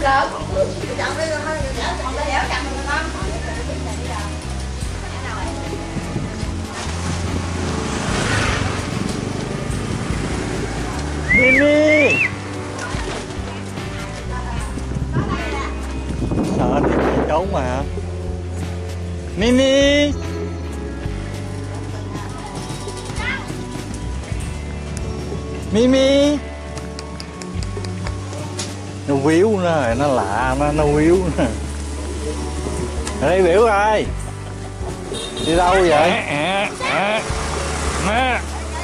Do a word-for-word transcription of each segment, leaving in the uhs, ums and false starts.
lớn. Chồng đi rồi thôi, chồng đi dẻo chồng rồi con. Mimi. Sợ thì chạy trốn mà. Mimi. Mimi. Nó víu nó nó lạ nó nó víu nè. Ở đây biểu ai? Đi đâu vậy? À, à, à.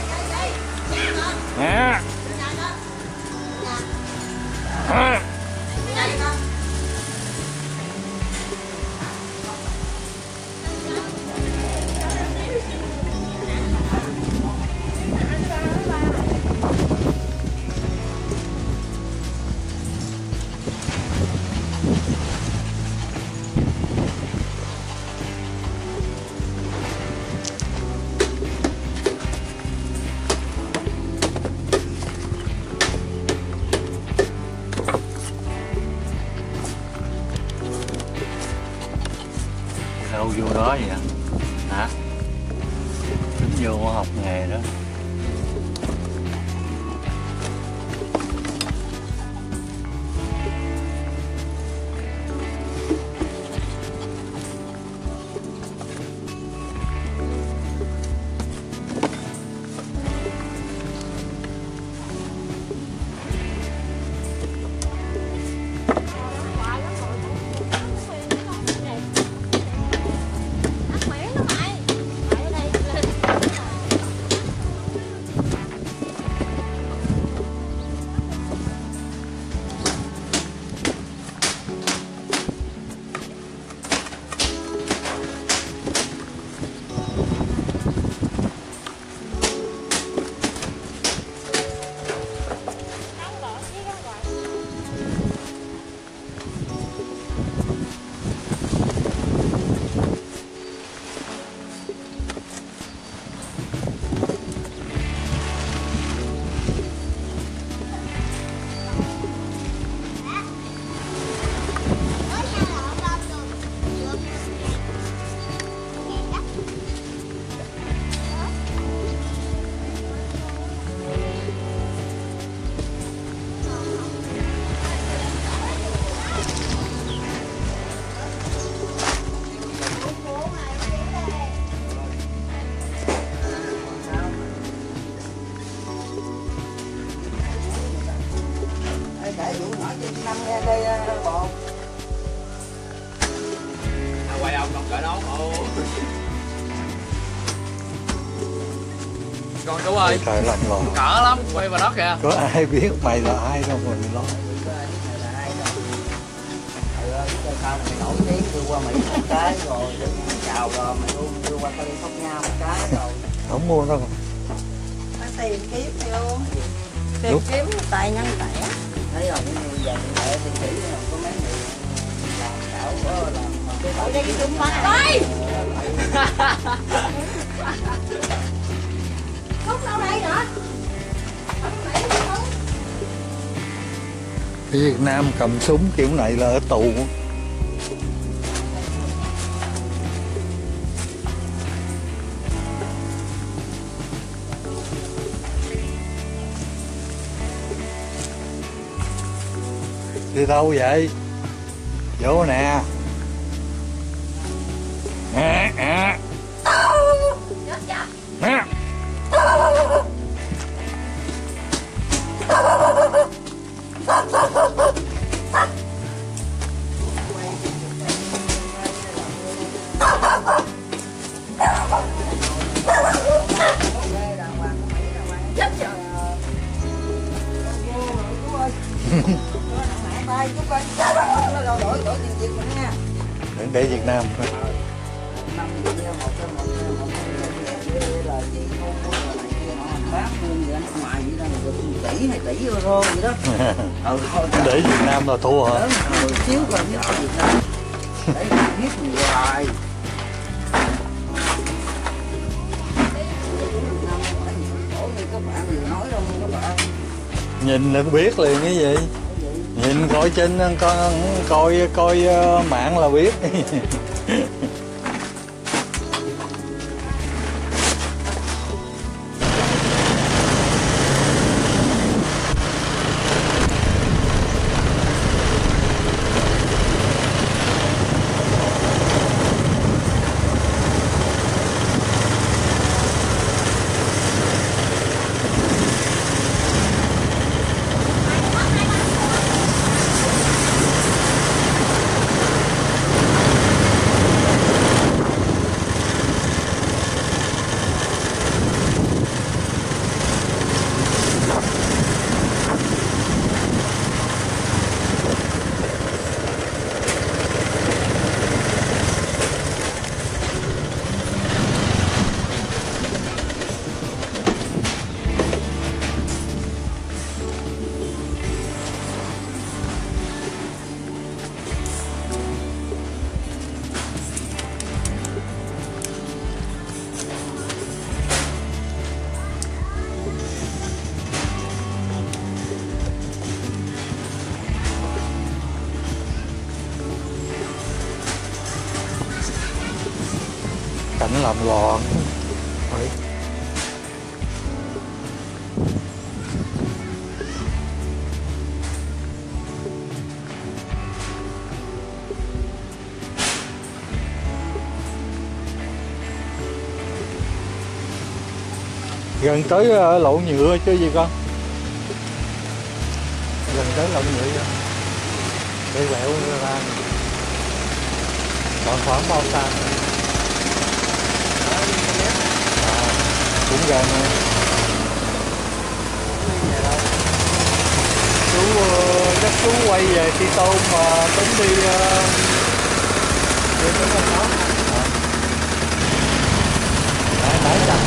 À. À. Đâu vô đó vậy hả? Tính vô học nghề đó. Quay ông không cỡ đó ồ. Còn chú ơi. Trời lạnh lùng. Cỡ lắm, quay vào đó kìa. Có ai biết mày là ai đâu mà mình lo. Sao mày nổi tiếng đưa qua Mỹ một cái rồi chào rồi mày luôn đưa qua Cali Phóc Nha một cái rồi. Không mua đâu. Phải tìm kiếm vô. Tìm Đúng. kiếm tài nhân tẻ. Thấy rồi những người giờ thì đi chỉ có mấy người làm đảo có làm cái ở đây cái chúng ta đây. Khúc đâu đây nữa? Cái Việt Nam cầm súng kiểu này là ở tù. Đi đâu vậy? Vô nè. À, à. Nè. Để để Việt Nam thôi. Tỷ hay tỷ euro gì đó. Ừ, thôi, để Việt Nam là thua hả? Chiếu coi nhất Việt Nam. Để biết hoài. Các bạn vừa nói đâu các bạn. Nhìn là biết liền cái gì. Nhìn coi trên con coi coi mạng là biết. Cảnh làm loạn. Ôi. Gần tới uh, lỗ nhựa chứ gì con? Gần tới lỗ nhựa chứ. Để lẹo ra. Còn khoảng bao xa? Cũng gần nè. Chú chắc chú quay về Ti Tôn mà tính đi uh, đi tới con đó. Đấy, đấy chắc.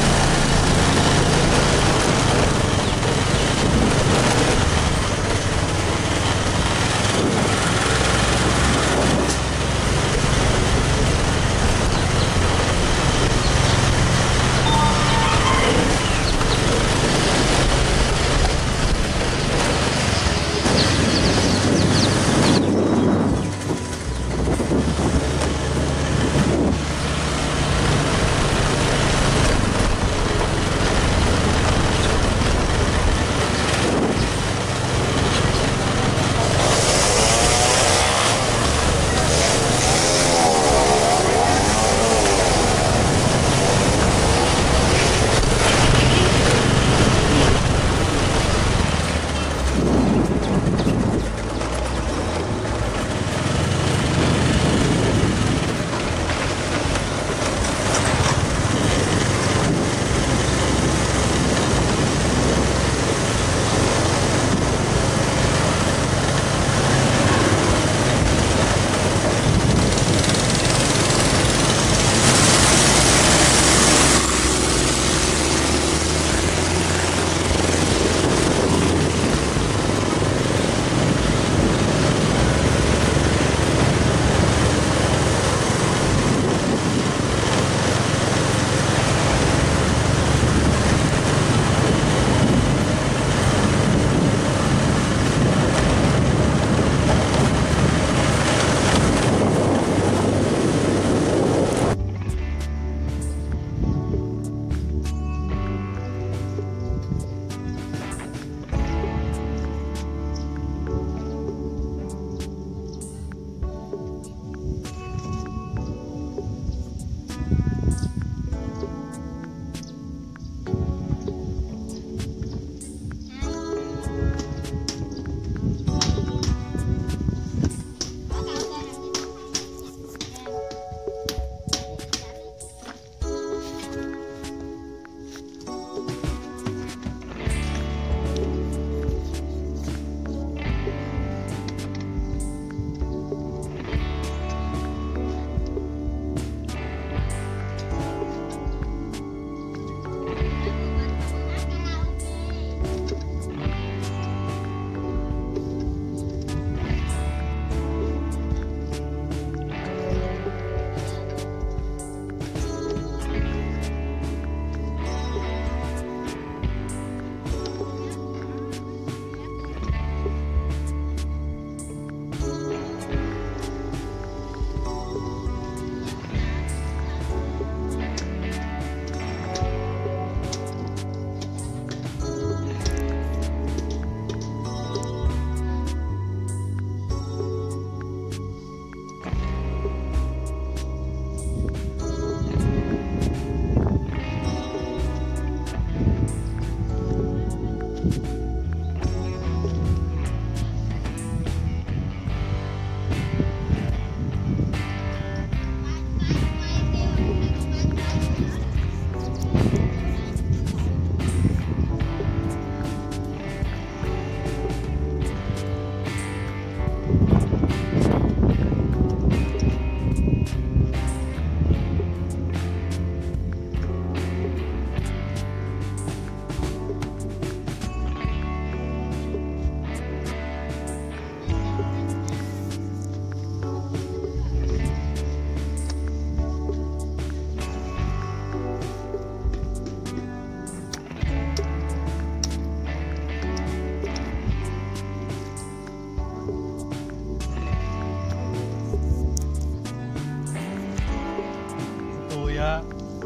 đó.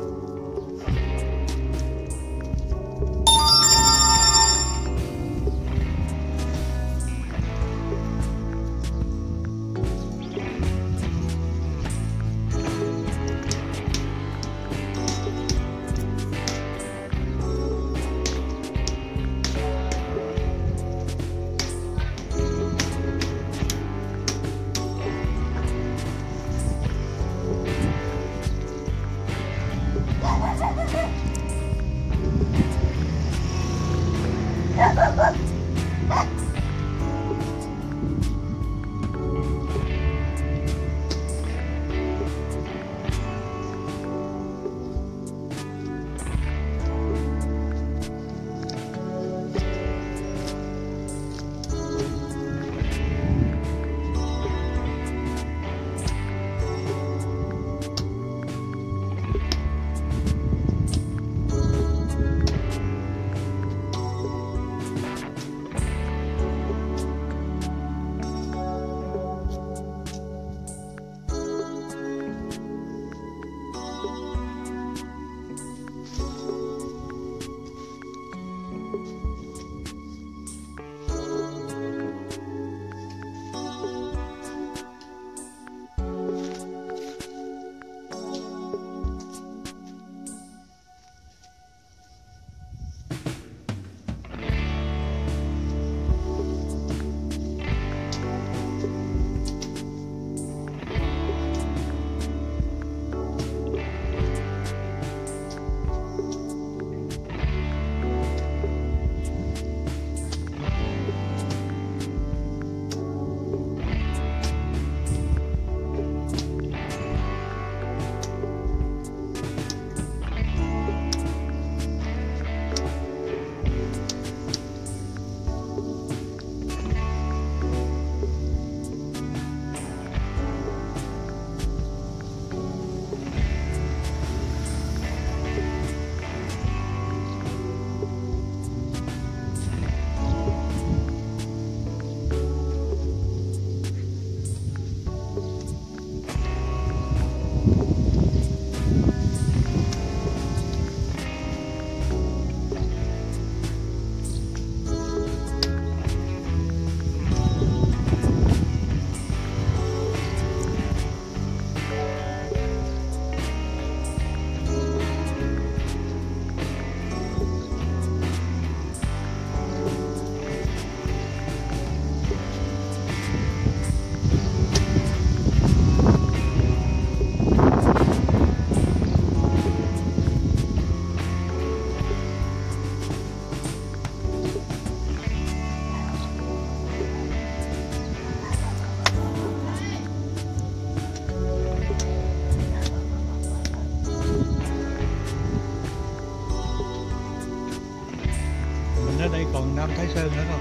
Ở đây còn Nam Thái Sơn nữa không?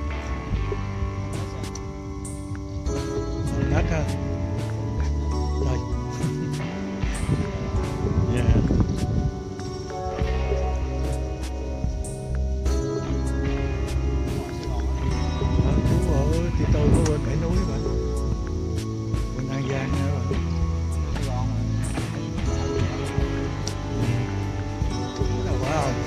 Đất ha. Rồi. Dạ. Đó, chú ở thì tôi có bên bãi núi mà. Bên An Giang nữa mà. Đâu quá không?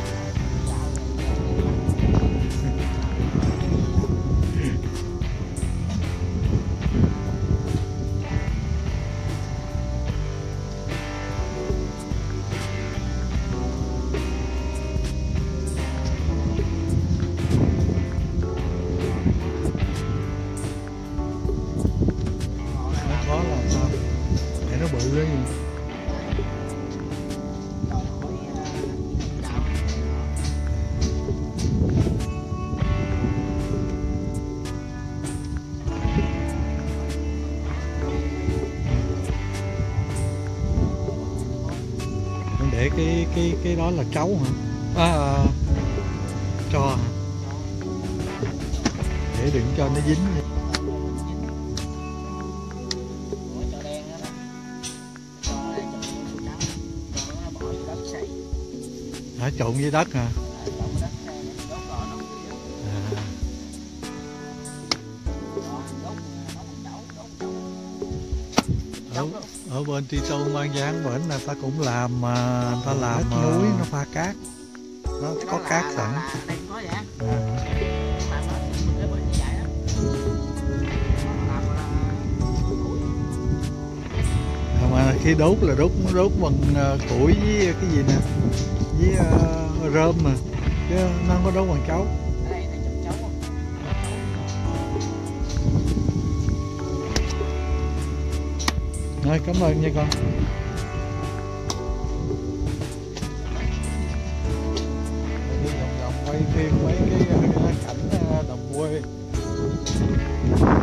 Bự đó gì. Mình để cái cái cái đó là trấu hả? À, à, cho hả? Để đừng cho nó dính. Hả, trộn với đất hả? À. Ở, ở bên Tri Tôn An Giang bển là ta cũng làm mà người ta làm uh, núi nó pha cát, nó có cát sẵn. Đây có vậy á. Ừ. Làm nó cái bệnh như vậy á. Làm Mà khi đốt là đốt đốt bằng uh, củi với cái gì nè, với uh, rơm mà, chứ nó không có đốt bằng chấu. ở đây này chấm chấu không? Thôi cảm ơn nha con. Đi vòng vòng quay phim mấy cái, cái cảnh đồng quê.